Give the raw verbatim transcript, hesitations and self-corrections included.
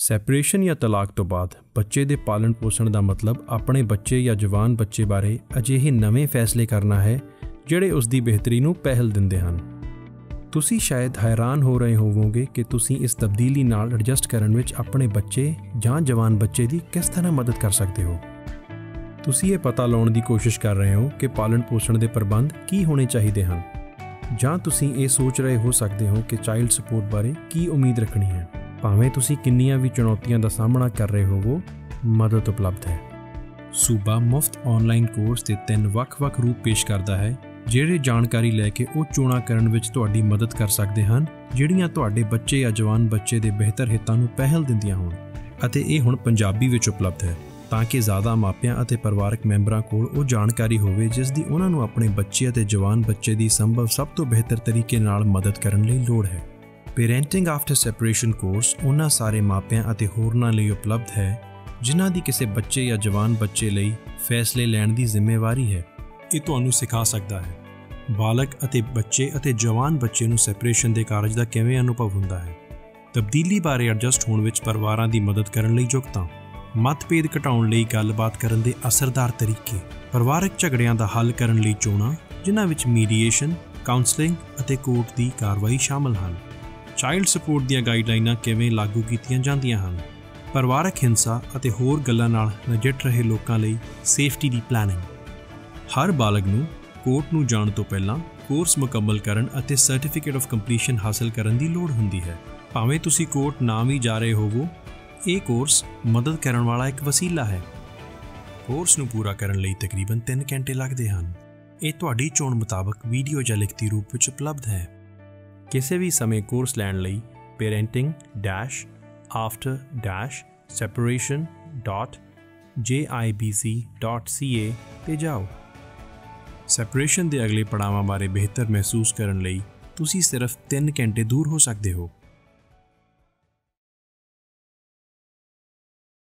Separation ਜਾਂ ਤਲਾਕ ਤੋਂ ਬਾਅਦ ਬੱਚੇ ਦੇ ਪਾਲਣ ਪੋਸ਼ਣ ਦਾ ਮਤਲਬ ਆਪਣੇ ਬੱਚੇ ਜਾਂ ਜਵਾਨ ਬੱਚੇ ਬਾਰੇ ਅਜਿਹੇ ਨਵੇਂ ਫੈਸਲੇ ਕਰਨਾ ਹੈ ਜਿਹੜੇ ਉਸ ਦੀ ਬਿਹਤਰੀ ਨੂੰ ਪਹਿਲ ਦਿੰਦੇ ਹਨ। ਤੁਸੀਂ ਸ਼ਾਇਦ ਹੈਰਾਨ ਹੋ ਰਹੇ ਹੋਵੋਗੇ ਕਿ ਤੁਸੀਂ ਇਸ ਤਬਦੀਲੀ ਨਾਲ ਐਡਜਸਟ ਕਰਨ ਵਿੱਚ ਆਪਣੇ ਬੱਚੇ ਜਾਂ ਜਵਾਨ ਬੱਚੇ ਦੀ ਕਿਸ ਤਰ੍ਹਾਂ ਮਦਦ ਕਰ ਸਕਦੇ ਹੋ। ਤੁਸੀਂ ਇਹ ਪਤਾ ਲਾਉਣ ਦੀ ਕੋਸ਼ਿਸ਼ ਕਰ ਰਹੇ ਹੋ ਕਿ ਪਾਲਣ ਪੋਸ਼ਣ ਦੇ ਪ੍ਰਬੰਧ ਕੀ ਹੋਣੇ ਚਾਹੀਦੇ ਹਨ, ਜਾਂ ਤੁਸੀਂ ਇਹ ਸੋਚ ਰਹੇ ਹੋ ਸਕਦੇ ਹੋ ਕਿ ਚਾਈਲਡ ਸਪੋਰਟ ਬਾਰੇ ਕੀ ਉਮੀਦ ਰੱਖਣੀ ਹੈ। ਭਾਵੇਂ ਤੁਸੀਂ ਕਿੰਨੀਆਂ ਵੀ ਚੁਣੌਤੀਆਂ ਦਾ ਸਾਹਮਣਾ ਕਰ ਰਹੇ ਹੋਵੋ, ਮਦਦ ਉਪਲਬਧ ਹੈ। ਸੂਬਾ ਮੁਫਤ ਆਨਲਾਈਨ ਕੋਰਸ ਦੇ ਤਿੰਨ ਵੱਖ-ਵੱਖ ਰੂਪ ਪੇਸ਼ ਕਰਦਾ ਹੈ, ਜਿਹੜੇ ਜਾਣਕਾਰੀ ਲੈ ਕੇ ਉਹ ਚੋਣਾਂ ਕਰਨ ਵਿੱਚ ਤੁਹਾਡੀ ਮਦਦ ਕਰ ਸਕਦੇ ਹਨ ਜਿਹੜੀਆਂ ਤੁਹਾਡੇ ਬੱਚੇ ਜਾਂ ਜਵਾਨ ਬੱਚੇ ਦੇ ਬਿਹਤਰ ਹਿੱਤਾਂ ਨੂੰ ਪਹਿਲ ਦਿੰਦੀਆਂ ਹੋਣ। ਅਤੇ ਇਹ ਹੁਣ ਪੰਜਾਬੀ ਵਿੱਚ ਉਪਲਬਧ ਹੈ ਤਾਂ ਕਿ ਜ਼ਿਆਦਾ ਮਾਪਿਆਂ ਅਤੇ ਪਰਿਵਾਰਕ ਮੈਂਬਰਾਂ ਕੋਲ ਉਹ ਜਾਣਕਾਰੀ ਹੋਵੇ ਜਿਸ ਦੀ ਉਹਨਾਂ ਨੂੰ ਆਪਣੇ ਬੱਚੇ ਅਤੇ ਜਵਾਨ ਬੱਚੇ ਦੀ ਸੰਭਵ ਸਭ ਤੋਂ ਬਿਹਤਰ ਤਰੀਕੇ ਨਾਲ ਮਦਦ ਕਰਨ ਲਈ ਲੋੜ ਹੈ। ਪੇਰੈਂਟਿੰਗ ਆਫਟਰ ਸੈਪਰੇਸ਼ਨ ਕੋਰਸ ਉਹਨਾਂ ਸਾਰੇ ਮਾਪਿਆਂ ਅਤੇ ਹੋਰਨਾਂ ਲਈ ਉਪਲਬਧ ਹੈ ਜਿਨ੍ਹਾਂ ਦੀ ਕਿਸੇ ਬੱਚੇ ਜਾਂ ਜਵਾਨ ਬੱਚੇ ਲਈ ਫੈਸਲੇ ਲੈਣ ਦੀ ਜ਼ਿੰਮੇਵਾਰੀ ਹੈ। ਇਹ ਤੁਹਾਨੂੰ ਸਿਖਾ ਸਕਦਾ ਹੈ ਬਾਲਗ ਅਤੇ ਬੱਚੇ ਅਤੇ ਜਵਾਨ ਬੱਚੇ ਨੂੰ ਸੈਪਰੇਸ਼ਨ ਦੇ ਕਾਰਜ ਦਾ ਕਿਵੇਂ ਅਨੁਭਵ ਹੁੰਦਾ ਹੈ, ਤਬਦੀਲੀ ਬਾਰੇ ਐਡਜਸਟ ਹੋਣ ਵਿੱਚ ਪਰਿਵਾਰਾਂ ਦੀ ਮਦਦ ਕਰਨ ਲਈ ਯੋਗਤਾ, ਮਤਭੇਦ ਘਟਾਉਣ ਲਈ ਗੱਲਬਾਤ ਕਰਨ ਦੇ ਅਸਰਦਾਰ ਤਰੀਕੇ, ਪਰਿਵਾਰਕ ਝਗੜਿਆਂ ਦਾ ਹੱਲ ਕਰਨ ਲਈ ਚੋਣਾਂ ਜਿਨ੍ਹਾਂ ਵਿੱਚ ਮੀਡੀਏਸ਼ਨ, ਕਾਉਂਸਲਿੰਗ ਅਤੇ ਕੋਰਟ ਦੀ ਕਾਰਵਾਈ ਸ਼ਾਮਲ ਹਨ, ਚਾਈਲਡ ਸਪੋਰਟ ਦੀਆਂ ਗਾਈਡਲਾਈਨਾਂ ਕਿਵੇਂ ਲਾਗੂ ਕੀਤੀਆਂ ਜਾਂਦੀਆਂ ਹਨ, ਪਰਿਵਾਰਕ ਹਿੰਸਾ ਅਤੇ ਹੋਰ ਗੱਲਾਂ ਨਾਲ ਨਜਿੱਠ ਰਹੇ ਲੋਕਾਂ ਲਈ ਸੇਫਟੀ ਦੀ ਪਲਾਨਿੰਗ। ਹਰ ਬਾਲਗ ਨੂੰ ਕੋਰਟ ਨੂੰ ਜਾਣ ਤੋਂ ਪਹਿਲਾਂ ਕੋਰਸ ਮੁਕੰਮਲ ਕਰਨ ਅਤੇ ਸਰਟੀਫਿਕੇਟ ਆਫ ਕੰਪਲੀਸ਼ਨ ਹਾਸਲ ਕਰਨ ਦੀ ਲੋੜ ਹੁੰਦੀ ਹੈ। ਭਾਵੇਂ ਤੁਸੀਂ ਕੋਰਟ ਨਾ ਵੀ ਜਾ ਰਹੇ ਹੋਵੋ, ਇਹ ਕੋਰਸ ਮਦਦ ਕਰਨ ਵਾਲਾ ਇੱਕ ਵਸੀਲਾ ਹੈ। ਕੋਰਸ ਨੂੰ ਪੂਰਾ ਕਰਨ ਲਈ ਤਕਰੀਬਨ ਤਿੰਨ ਘੰਟੇ ਲੱਗਦੇ ਹਨ। ਇਹ ਤੁਹਾਡੀ ਚੋਣ ਮੁਤਾਬਕ ਵੀਡੀਓ ਜਾਂ ਲਿਖਤੀ ਰੂਪ ਵਿੱਚ ਉਪਲਬਧ ਹੈ। ਕਿਸੇ ਵੀ ਸਮੇਂ ਕੋਰਸ ਲੈਣ ਲਈ parenting dash after dash separation dot J I B C dot ਸੀ ਏ 'ਤੇ ਜਾਓ। ਸੈਪਰੇਸ਼ਨ ਦੇ ਅਗਲੇ ਪੜਾਵਾਂ ਬਾਰੇ ਬਿਹਤਰ ਮਹਿਸੂਸ ਕਰਨ ਲਈ ਤੁਸੀਂ ਸਿਰਫ ਤਿੰਨ ਘੰਟੇ ਦੂਰ ਹੋ ਸਕਦੇ ਹੋ।